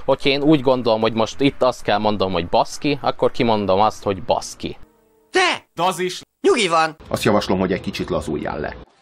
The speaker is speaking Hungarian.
Hogyha én úgy gondolom, hogy most itt azt kell mondanom, hogy baszki, akkor kimondom azt, hogy baszki. Te! De az is. Nyugi van! Azt javaslom, hogy egy kicsit lazuljál le.